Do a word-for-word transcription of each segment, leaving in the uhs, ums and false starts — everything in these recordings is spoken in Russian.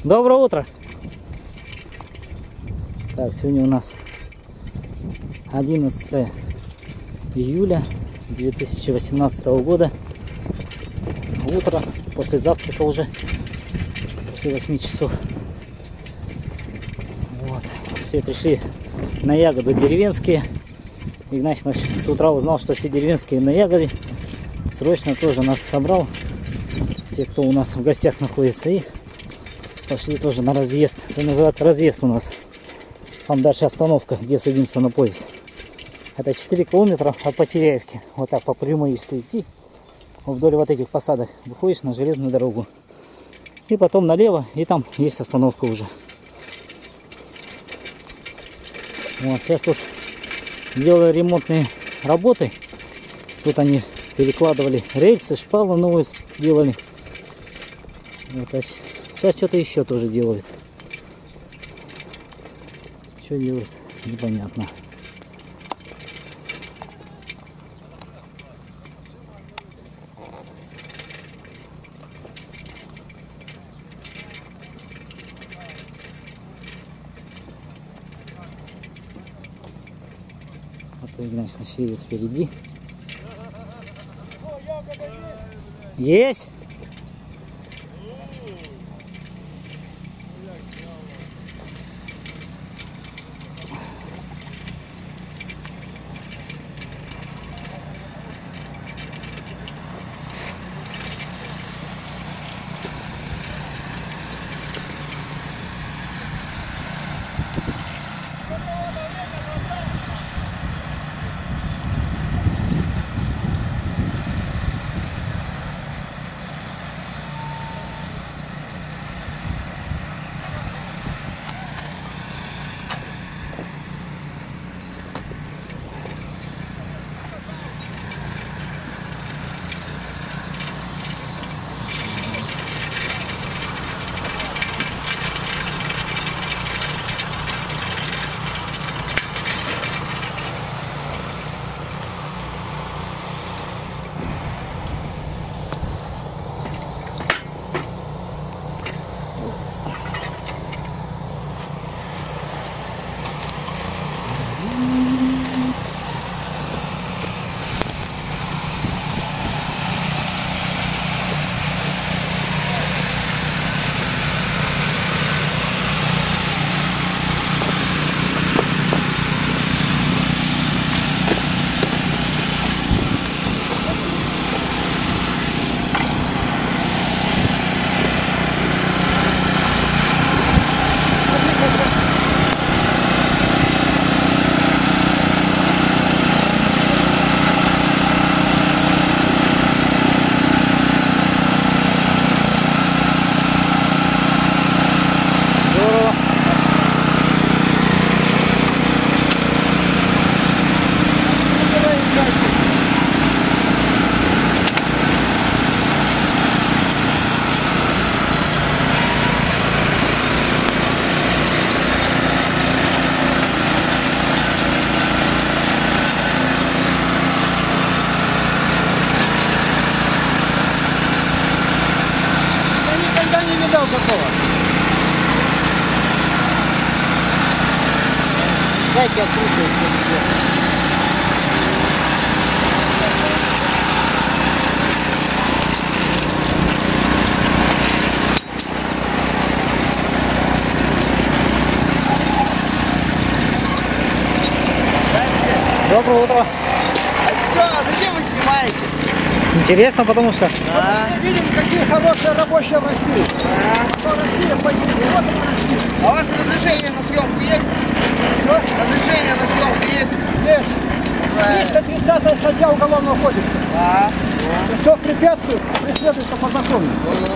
Доброе утро. Так, сегодня у нас одиннадцатое июля две тысячи восемнадцатого года. Утро, после завтрака уже, после восьми часов. Вот. Все пришли на ягоды деревенские. Игнатий наш с утра узнал, что все деревенские на ягоды. Срочно тоже нас собрал. Все, кто у нас в гостях находится. И пошли тоже на разъезд. Это называется разъезд у нас. Там дальше остановка, где садимся на поезд. Это четыре километра от Потеряевки. Вот так по прямой, если идти, вдоль вот этих посадок, выходишь на железную дорогу. И потом налево, и там есть остановка уже. Вот, сейчас тут делали ремонтные работы. Тут они перекладывали рельсы, шпалы новые делали. Вот, а сейчас что-то еще тоже делают. Что делают, непонятно. А то Игнатьевич едет впереди. Есть! Дайте открутить. Доброе утро. А что, а зачем вы снимаете? Интересно, потому что... А? Мы видим, какие хорошие рабочие в России. А? А то Россия пойдет. Вот Россия. А у вас разрешение на съемку есть? Что? Разрешение на съемку есть? Есть. триста тридцатая статья Уголовного кодекса. А? Кто препятствует, преследуется по закону.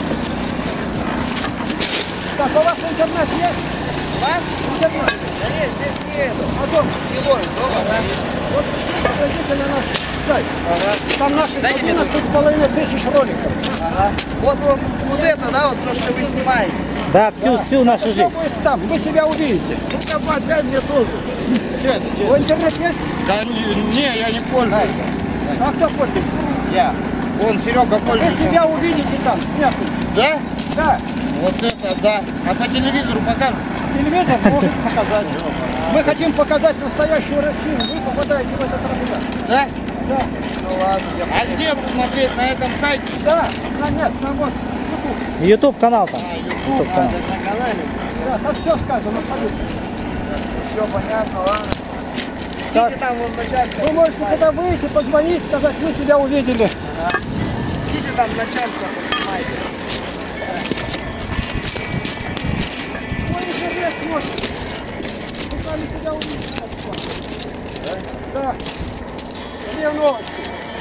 Так, у вас интернет есть? У вас? Интернет. Да нет, здесь нету. А то, Не ловит, дома, да? вот зайдите на наш сайт. Ага. Там наши Дайте мне одиннадцать с половиной тысяч роликов. Ага. Вот, вот, вот это, да, вот то, что вы снимаете. Да, всю, всю нашу Все жизнь. будет там, вы себя увидите. Ну-ка, подай мне тоже. Что это? У интернет есть? Да не, не, я не пользуюсь. А кто пользуется? Я. Вон, Серега Вы пользуется. себя увидите там, снятый. Да? Да, Вот это, да. А по телевизору покажут? телевизор может показать. Мы хотим показать настоящую Россию. Вы попадаете в этот разряд. Да? Да, Ну ладно, я А где посмотреть на этом сайте? да, на нет, на вот, YouTube. YouTube канал там. А, YouTube. YouTube канал. на канале. Да, там все сказано абсолютно. Все понятно, ладно. Так. Идите там вон начальство. Вы можете когда выйти, позвонить, сказать, мы тебя увидели. Идите там начальство поснимайте. Ой, интернет смотрит. Мы сами тебя увидели. Да? Да. Все новости.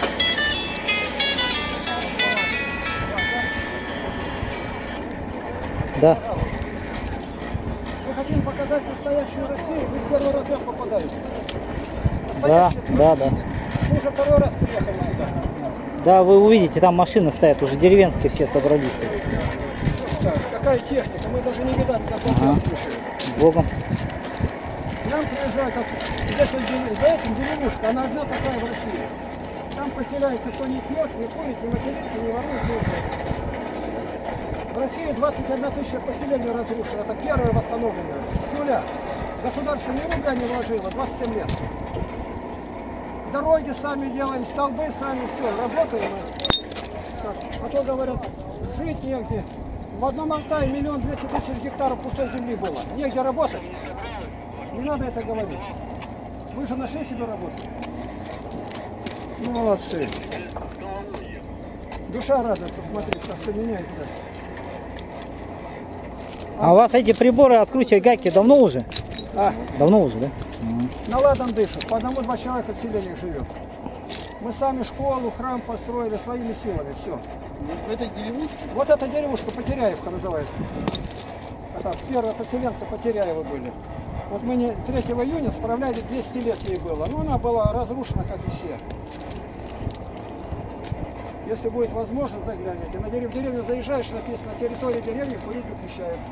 Да. Мы хотим показать настоящую Россию. Вы в первый раз попадаете. Да, Настоящая да, да. Мы уже второй раз приехали сюда. Да, вы увидите, там машины стоят, уже деревенские все собрались. Что скажешь, какая техника? Мы даже не видали, как он Ага. пишет. С Богом. К нам приезжают, как здесь вот дерев- за этим деревушка, она одна такая в России. Там поселяется, кто не пьет, не курит, не матерится, не ворует, не убивает. В России двадцать одна тысяча поселений разрушено. Это первое восстановленное. С нуля. Государство ни рубля не вложило, двадцать семь лет. Дороги сами делаем, столбы сами, все, работаем. Так, а то говорят, жить негде. В одном Алтае миллион двести тысяч гектаров пустой земли было. Негде работать. Не надо это говорить. Вы же нашли себе работу. Ну, молодцы. Душа радуется смотреть, как все меняется. А у вас эти приборы откручивать гайки давно уже? А, Давно уже, да? наладом дышат. По одному-два человека в селениях живет. Мы сами школу, храм построили своими силами. Все. В этой деревушке? Вот эта деревушка Потеряевка называется. Это первые поселенцы Потеряева были. Вот мы не, третьего июня справляли, двести лет ей было. Но она была разрушена, как и все. Если будет возможность, загляните. На дерев... деревню заезжаешь, написано, на территории деревни курить запрещается.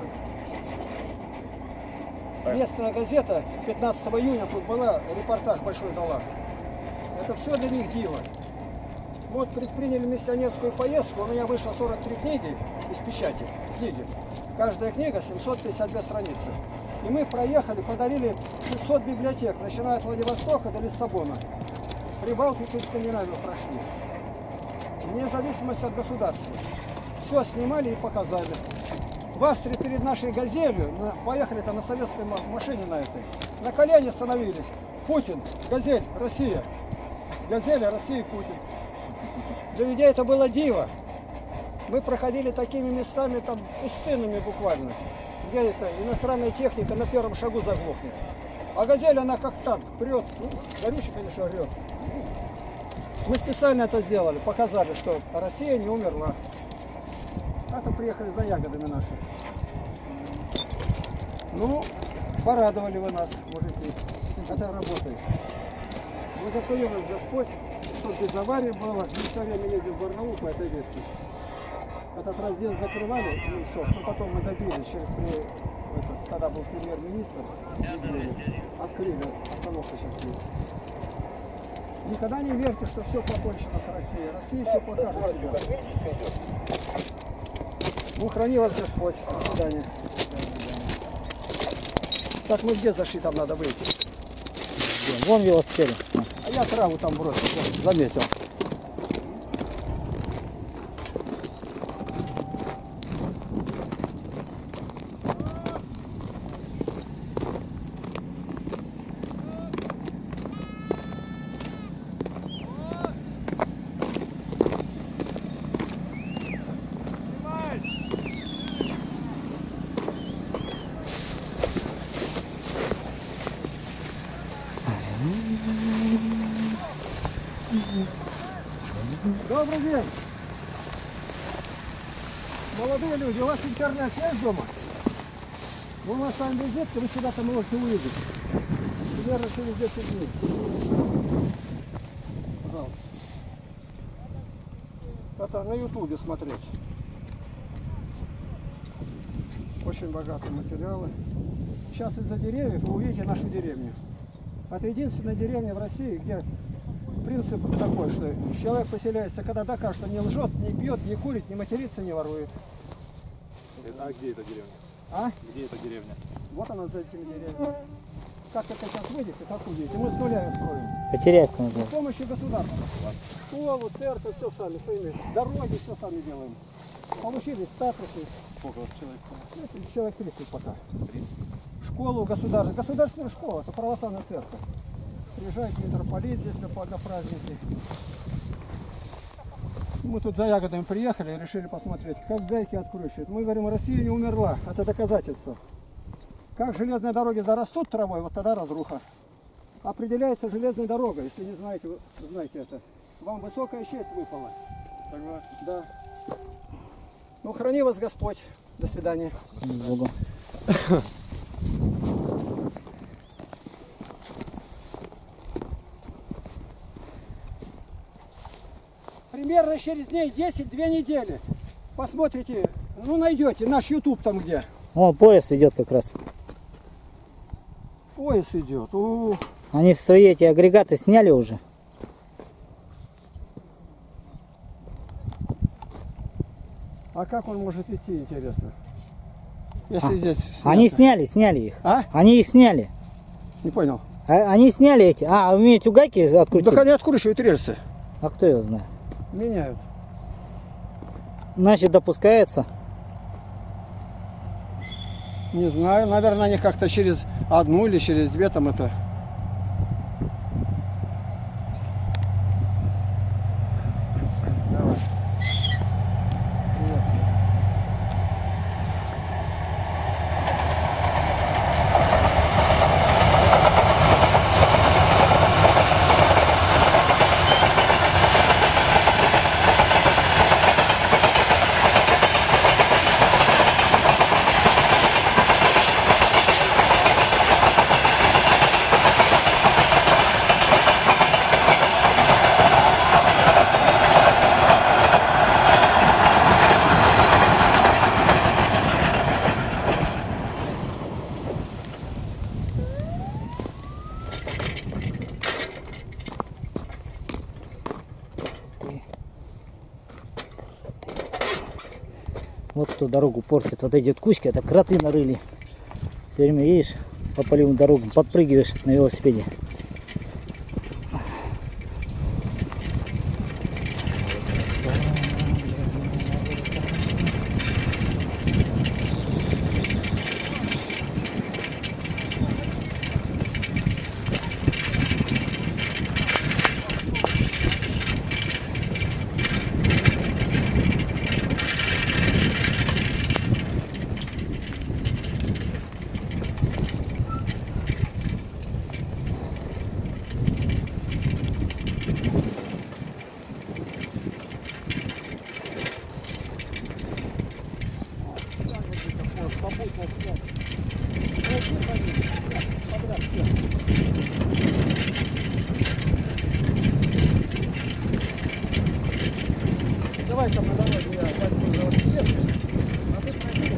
Местная газета пятнадцатого июня тут была, репортаж большой дала. Это все для них диво. Вот предприняли миссионерскую поездку, у меня вышло сорок три книги из печати, книги. Каждая книга семьсот пятьдесят две страницы. И мы проехали, подарили шестьсот библиотек, начиная от Владивостока до Лиссабона. Прибалтику и Скандинавию прошли. Вне зависимости от государства. Все снимали и показали. В Австрии перед нашей «Газелью», на, поехали-то на советской машине на этой, на колени становились. Путин, «Газель», Россия. «Газель», Россия, Путин. Для людей это было диво. Мы проходили такими местами, там, пустынными буквально, где это иностранная техника на первом шагу заглохнет. А «Газель», она как танк, прет. Ну, горючий, конечно, орет. Мы специально это сделали, показали, что Россия не умерла. А-то приехали за ягодами наши. Ну, порадовали вы нас, мужики. Это работает. Благословил нас Господь, чтобы без аварии было. Мы все время ездим в Барнаул по этой ветке. Этот раздел закрывали, Немцов, но потом мы добились, через при... это, когда был премьер-министр, открыли, остановка сейчас есть. Никогда не верьте, что все покончено с Россией. Россия еще покажет себя. Ну, храни вас Господь. До свидания. Так, мы где зашли? Там надо выйти. Вон велосипед. А я траву там бросил, заметил. Добрый день. Молодые люди, у вас интернет есть дома? У нас там визитка, вы сюда-то можете увидеть. Примерно через десять дней. Пожалуйста. Это на ютубе смотреть. Очень богатые материалы. Сейчас из-за деревьев вы увидите нашу деревню. Это единственная деревня в России, где принцип такой, что человек поселяется, когда докажет, что не лжет, не пьет, не курит, не матерится, не ворует. А где эта деревня? А? Где эта деревня? Вот она за этими деревьями. Как это сейчас выйдете, как увидите, мы с нуля строим. Потеряевка С называется. помощью государства. Школу, церковь, все сами, своими. Дороги, все сами делаем. Получили статусы. Сколько у вас человек? Ну, человек тридцать пока. Школу государственную. Государственная школа, это православная церковь. Приезжает митрополит здесь на праздники. Мы тут за ягодами приехали и решили посмотреть, как гайки откручивают. Мы говорим, Россия не умерла, это доказательство. Как железные дороги зарастут травой, вот тогда разруха. Определяется железная дорога, если не знаете, вы знаете это. Вам высокая честь выпала. Согласен. Да. Ну, храни вас Господь. До свидания. Богу. Примерно через дней десять-две недели. Посмотрите, ну найдете наш YouTube там где. О, пояс идет как раз. Пояс идет. У -у -у. Они свои эти агрегаты сняли уже. А как он может идти, интересно? Если А, здесь снято. Они сняли, сняли их. А? Они их сняли. Не понял. А, они сняли эти. А, вы имеете гайки открутить? Да они откручивают рельсы. А кто его знает? Меняют. Значит, допускается. Не знаю, наверное, они как-то через одну или через две там это. Давай. Привет. Вот кто дорогу портит. Вот эти вот кучки, это кроты нарыли. Все время едешь по полевым дорогам, подпрыгиваешь на велосипеде. Давай там на дороге я возьму велосипед, а ты пройди,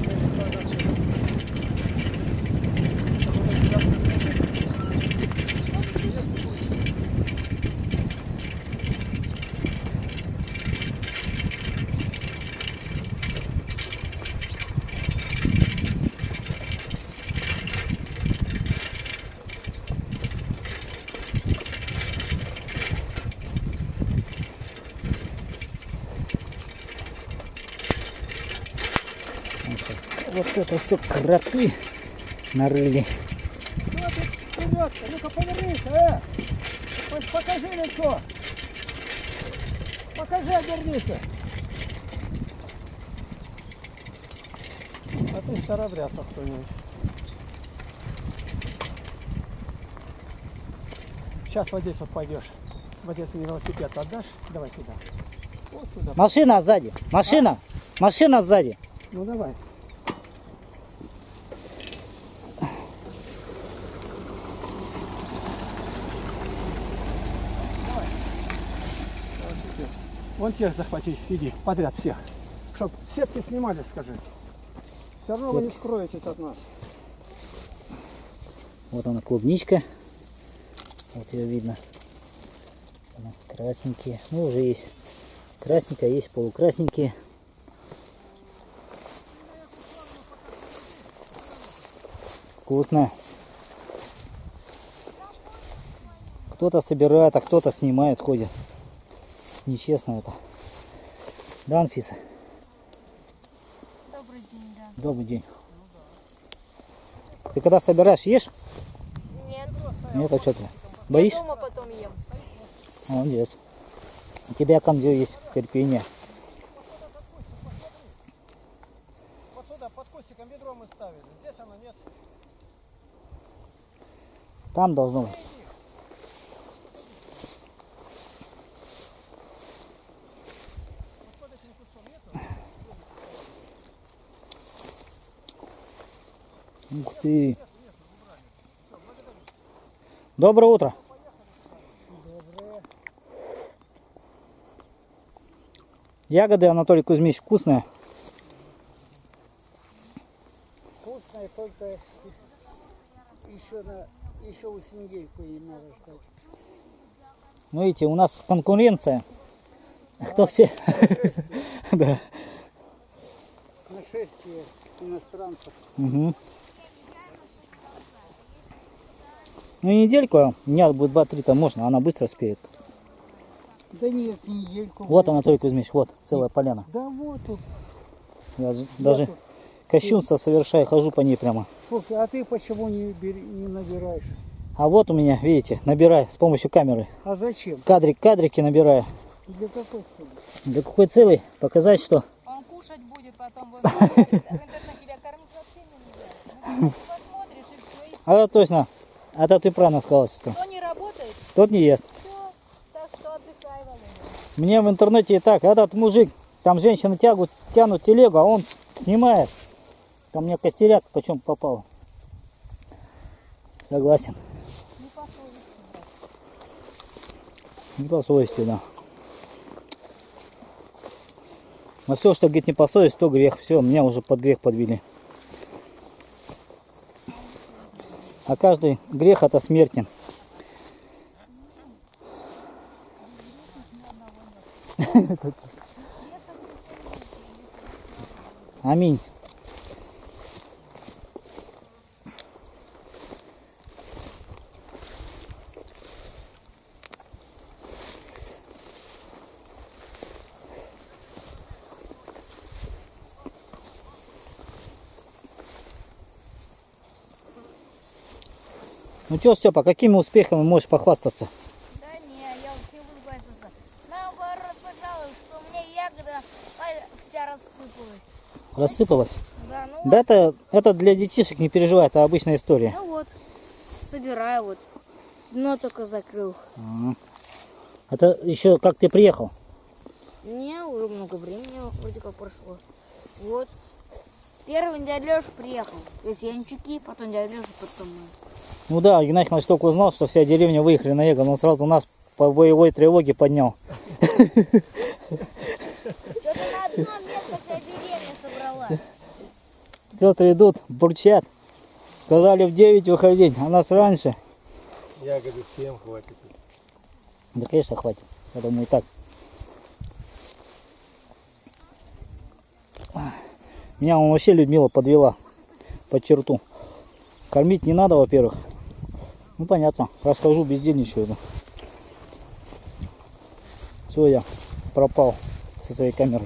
Вот это все кроты нарыли. Что ты, вперед-то? Ну-ка повернись, э! Покажи лицо! Покажи, обернись! А ты старобрядцев кто-нибудь. Сейчас вот здесь вот пойдешь. Вот здесь мне велосипед отдашь. Давай сюда. Вот сюда. Машина сзади. Машина. А? Машина сзади. Ну давай. Вон тех захвати, иди, подряд всех. Чтоб сетки снимали, скажи. Все равно вы не скроетесь от нас. Вот она клубничка. Вот ее видно. Она красненькие. Ну, уже есть красненькая, есть полукрасненькие. Вкусно. Кто-то собирает, а кто-то снимает, ходит. Нечестно это. Да, Анфиса? Добрый день, да. Добрый день. Ты когда собираешь, ешь? Нет, Нет, а что ты? Боишься? я дома потом ем. Молодец. У тебя, Камзё, есть терпение. Вот сюда, под кустиком ведро мы ставили. Здесь оно нет. Там должно быть. Ух ты. Доброе утро. Ягоды, Анатолий Кузьмич, вкусные. Вкусная, только еще, на, еще у недельку не надо ждать. Ну, видите, у нас конкуренция. Кто вперед? Да. Нашествие иностранцев. Угу. Ну, недельку, дня будет два-три-то можно, она быстро спеет. Да нет, недельку. Вот, Анатолий Кузьмич, вот, целая поляна. Да вот тут. Я ж- даже кощунство совершаю, хожу по ней прямо. Слушай, а ты почему не, бери- не набираешь? А вот у меня, видите, набираю с помощью камеры. А зачем? Кадрик, кадрики набираю. Для какой цели? Для какой цели? Показать, что... Он кушать будет потом. В интернете тебя кормить вообще нельзя. Ну, посмотришь и все. И А да, точно. А то ты правильно сказал, сестра. кто не работает, Тот не ест. все. Так что отдыхай, Володя. Мне в интернете и так, этот мужик, там женщины тягут, тянут телегу, а он снимает. Там мне костеряк почем попал. Согласен. Не по совести, брат. Не по совести, да. Но все, что, говорит, не по совести, то грех. Все, меня уже под грех подвели. А каждый грех это смертен. Аминь. Ну что, Степа, какими успехами можешь похвастаться? Да не, я вообще буду хвастаться. Наоборот, пожалуй, что у меня ягода вся рассыпалась. Рассыпалась? Да, ну Да вот, это, это для детишек, не переживай, это обычная история. ну вот, собираю вот. Дно только закрыл. Ага. Это еще как ты приехал? Не, уже много времени вроде как прошло. Вот. Первый дядя Леша приехал. То есть янчуки, потом дядя Леша, потом мы. Ну да, Игнатий Иванович только узнал, что вся деревня выехали на Ягод, он сразу нас по боевой тревоге поднял. Что-то на одно место вся деревня собралась. Сестры идут, бурчат. Сказали в девять выходить, а нас раньше. Ягоды всем хватит. Да, конечно, хватит. Я думаю, и так. Меня он вообще Людмила подвела под черту. Кормить не надо, во-первых. Ну, понятно. Расскажу, бездельничаю. Да. Все, я пропал со своей камерой.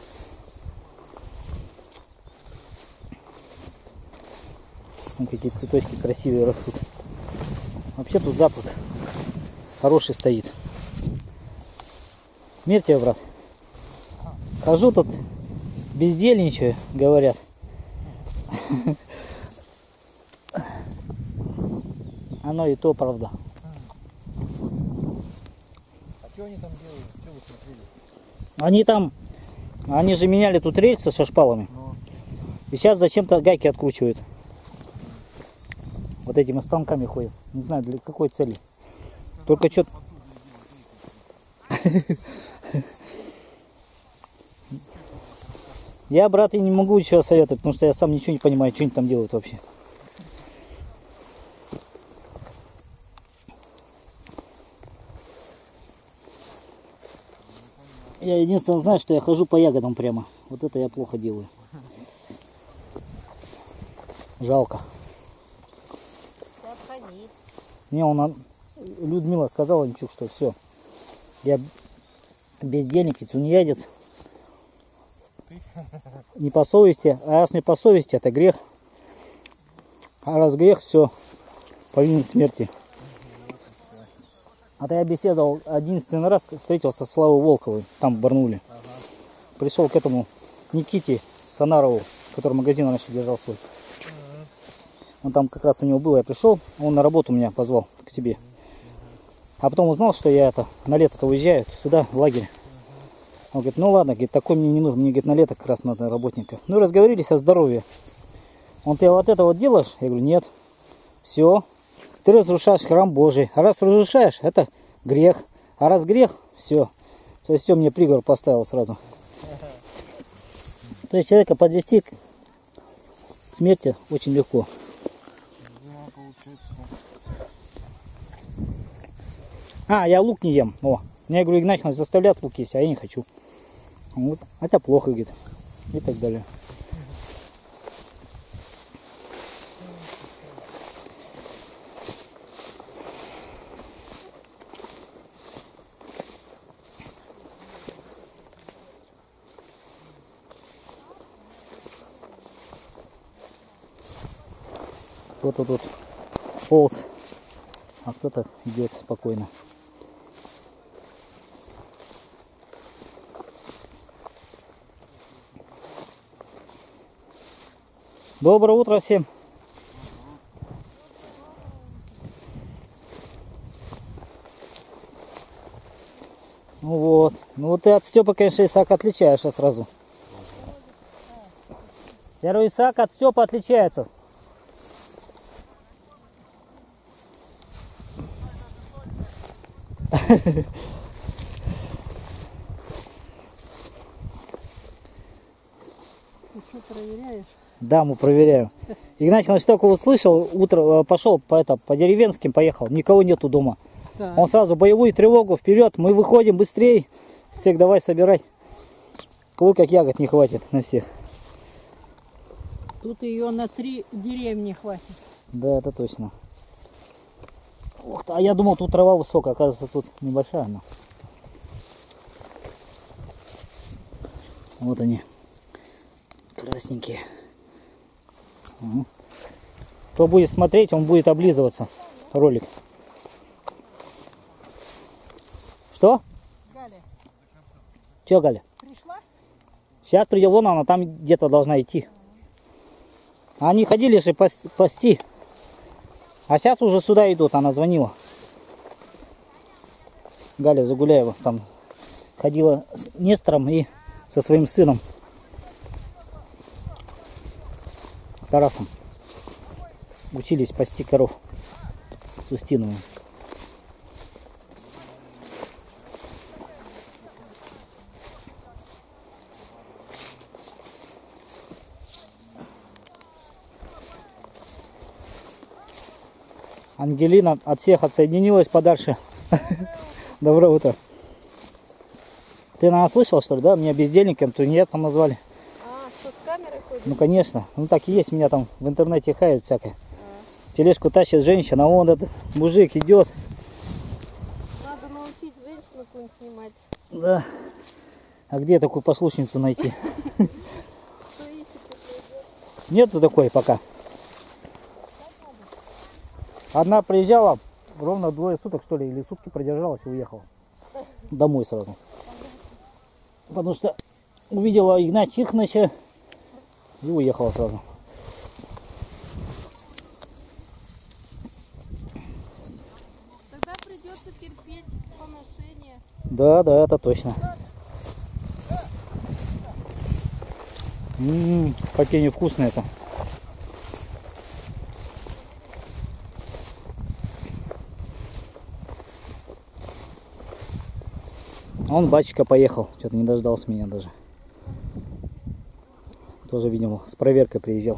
Вон какие цветочки красивые растут. Вообще тут запах хороший стоит. Мир тебе, брат. Хожу тут, бездельничаю, говорят. Оно и то правда. А что они там делают? Что вы смотрели? Они там, они же меняли тут рельсы со шпалами. И сейчас зачем-то гайки откручивают. Вот этими станками ходят. Не знаю, для какой цели. Только что... Я, брат, и не могу ничего советовать, потому что я сам ничего не понимаю, что они там делают вообще. Я единственное знаю, что я хожу по ягодам прямо. Вот это я плохо делаю. Жалко. Мне он, Людмила сказала, ничего, что все. Я бездельник и тунеядец. Не по совести, а раз не по совести, это грех. А раз грех, все, повинен смерти. А то я беседовал одиннадцатый раз, встретился с Славой Волковой, там в Барнауле. Пришел к этому Никите Санарову, который магазин раньше держал свой. Он там как раз у него был, я пришел, он на работу меня позвал к себе. А потом узнал, что я это на лето-то уезжаю сюда, в лагерь. Он говорит, ну ладно, говорит, такой мне не нужен, мне говорит, на лето как раз надо работника. Ну и разговорились о здоровье. Он, ты вот это вот делаешь? Я говорю, нет. Все, ты разрушаешь храм Божий. А раз разрушаешь, это грех. А раз грех, все. То есть все, мне приговор поставил сразу. То есть человека подвести к смерти очень легко. А, я лук не ем. О, мне, говорю, Игнатьевна заставляет лук есть, а я не хочу. Вот. Это плохо, говорит. И так далее. Кто-то тут полз, а кто-то идет спокойно. Доброе утро всем. Ну вот. Ну вот ты от Степа, конечно, Исаака отличаешься сразу. Я говорю, Исаак от Степа отличается. Ты что проверяешь? Да, мы проверяем. Игнатьевич только услышал, утро пошел по, это, по деревенским, поехал, никого нету дома. Да. Он сразу боевую тревогу вперед, мы выходим быстрее, всех давай собирать. Кого как ягод не хватит на всех. Тут ее на три деревни хватит. Да, это точно. Ух ты, а я думал, тут трава высокая, оказывается, тут небольшая она. Вот они, красненькие. Угу. Кто будет смотреть, он будет облизываться. Ролик. Что? Галя. Че, Галя? Пришла? Сейчас придет, вон она там где-то должна идти. Они ходили же пас пасти. А сейчас уже сюда идут, она звонила. Галя Загуляева там ходила с Нестором и со своим сыном Тарасом. Учились пасти коров с Устиновым. Ангелина от всех отсоединилась подальше. Доброе утро. Ты, наверное, слышал, что ли, да? Меня бездельником, тунеядцем назвали. А, что с камерой ходит? Ну, конечно. Ну, так и есть. Меня там в интернете хает всякое. А. Тележку тащит женщина, а вон этот мужик идет. Надо научить женщину какую-нибудь снимать. Да. А где такую послушницу найти? Нету такой пока. Одна приезжала, ровно двое суток, что ли, или сутки продержалась и уехала. Домой сразу. Потому что увидела Игнатия Тихоновича и уехала сразу. Тогда придется терпеть поношение. Да, да, это точно. М-м, какие невкусные это. Он, батюшка, поехал. Что-то не дождался меня даже. Тоже, видимо, с проверкой приезжал.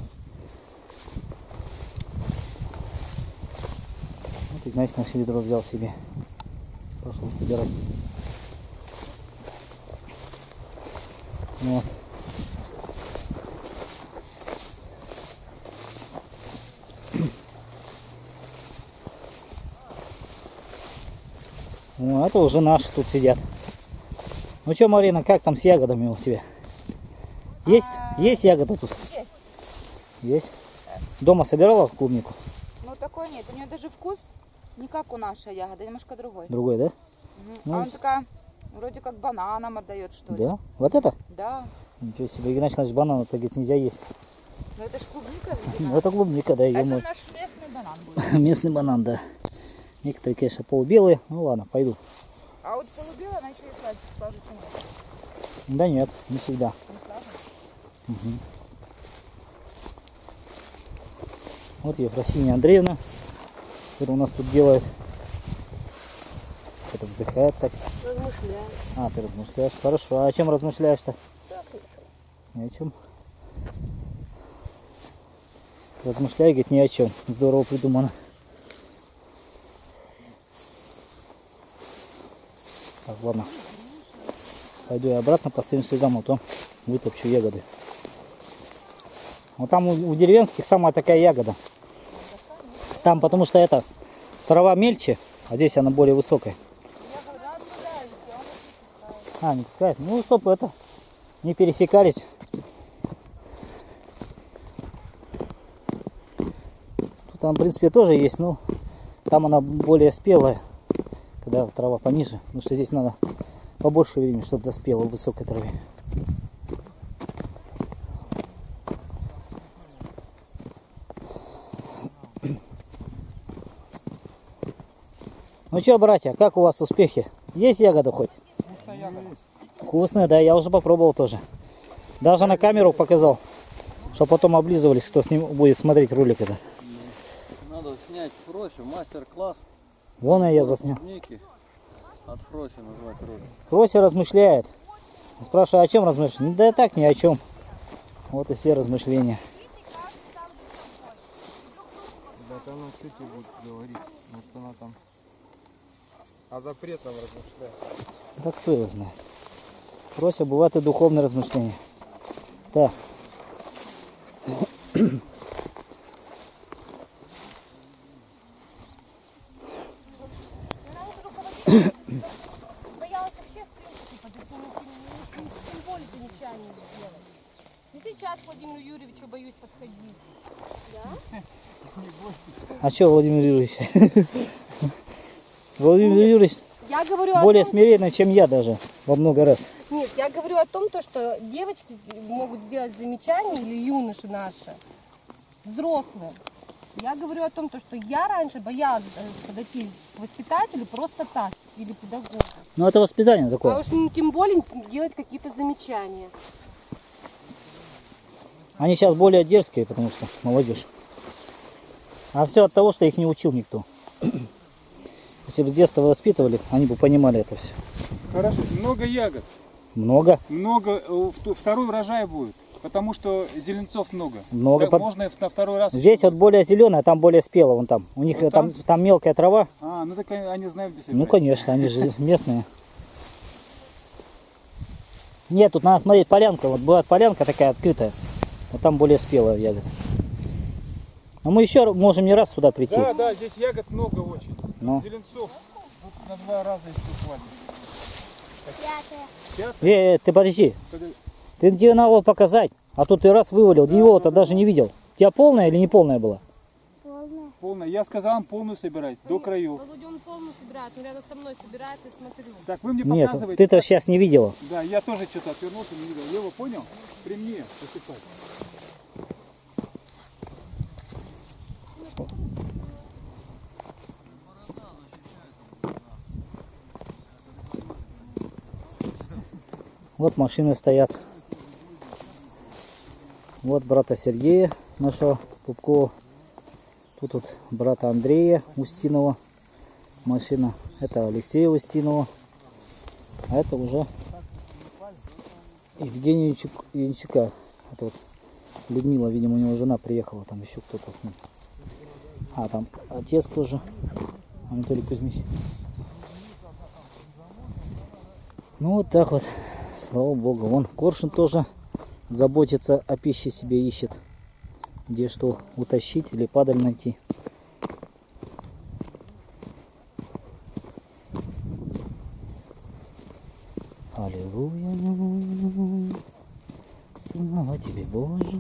Вот Игнатьев наше ведро взял себе. Пошел собирать. Вот. Ну, это уже наши тут сидят. Ну что, Марина, как там с ягодами у тебя? Есть? А, Есть ягода тут? Есть. Есть. Дома собирала клубнику? Ну такой нет. У нее даже вкус не как у нашей ягоды, немножко другой. Другой, да? Мгм. Ну, а он такая, вроде как бананом отдает, что ли. Да? Вот это? Да. Ничего себе, Игнатьевич, значит, банана-то, говорит, нельзя есть. Но это ж клубника, Ну, видимо. это клубника, да, ее Это мой. наш местный банан будет. Местный банан, да. Некоторые, конечно, полубелые. Ну ладно, пойду. А вот полубела, она еще и сладкая, скажете нет. Да нет, не всегда. Не сладкая? Мгм. Вот Ефросинья Андреевна, которая у нас тут делает. Это вздыхает так. Размышляю. А, ты размышляешь. Хорошо. А о чем размышляешь-то? Так ничего. Ни о чем. Размышляй, говорит, ни о чем. Здорово придумано. Так, ладно. Пойду я обратно по своим следам, а то вытопчу ягоды. Вот там у, у деревенских самая такая ягода. Там потому что это трава мельче, а здесь она более высокая. А, не пускает? Ну, стоп, это не пересекались. Тут там, в принципе, тоже есть, но там она более спелая, когда трава пониже. Потому что здесь надо побольше времени, чтобы доспела в высокой траве. Ну что, братья, как у вас успехи? Есть ягода хоть? Вкусная ягода. Вкусная, да, я уже попробовал тоже. Даже на камеру показал, чтобы потом облизывались, кто с ним будет смотреть ролик это. Надо снять Фрося, мастер-класс. Вон я заснял. Клубники. От Фрося назвать ролик. Фрося размышляет. Спрашиваю, о чем размышляешь? Да так, ни о чем. Вот и все размышления. Да там она что тебе будет говорить? Может она там о запретном размышляет. Да кто его знает. Фрося, бывает и духовные размышления. Так. Боялась вообще, в принципе, по символику ничего не сделать. И сейчас к Владимиру Юрьевичу боюсь подходить. Да? А что, Владимир Юрьевич? Владимир Юрьевич Я говорю более о том, смиренный, чем я даже, во много раз. Нет, я говорю о том, то, что девочки могут сделать замечания, или юноши наши, взрослые. Я говорю о том, то, что я раньше боялась э, подойти к воспитателю просто так, или педагогу. Ну это воспитание А такое. уж ну, тем более делать какие-то замечания. Они сейчас более дерзкие, потому что молодежь. А все от того, что их не учил никто. Если бы с детства воспитывали, они бы понимали это все. Хорошо, много ягод, Много? много, э, вт- второй урожай будет, потому что зеленцов много. Много. Так под- можно на второй раз. Здесь вот более зеленая, а там более спелая, вон там. У них Вот там, там? там мелкая трава. А, ну так они, они знают, где себя Ну брать. конечно, они же местные. Нет, тут надо смотреть полянка. Вот бывает полянка такая открытая. Вот там более спелая ягода. Но мы еще можем не раз сюда прийти. Да, да, здесь ягод много очень. Ну. Зеленцов вот на два раза их хватит. Э, э, ты подожди. Подожди. Ты тебе надо было показать. А тут ты раз вывалил, его-то даже не видел. У тебя полная или не полная была? Полная. Я сказал им полную собирать, до краев. Володя, он полную собирает, он рядом со мной собирает и смотрю. Так, вы мне Нет, показываете. ты-то сейчас не видела. Да, я тоже что-то отвернулся, не видел. Я его понял? При мне посыпать. Вот машины стоят. Вот брата Сергея нашего Пупкова. Тут вот брата Андрея Устинова машина. Это Алексея Устинова. А это уже Евгения Янчук, Янчука. Это вот Людмила, видимо, у него жена приехала. Там еще кто-то с ним. А, там отец тоже. Анатолий Кузьмич. Ну вот так вот. Слава Богу. Вон Коршун тоже заботится о пище, себе ищет. Где что утащить или падаль найти. Аллилуйя. Слава тебе, Боже.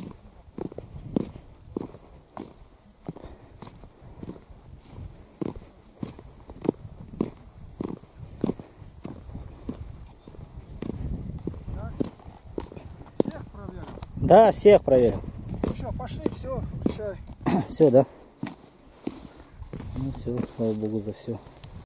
Всех проверил? Да, всех проверил. Ну что, пошли, все, включай. Все, да? Ну все, слава Богу за все.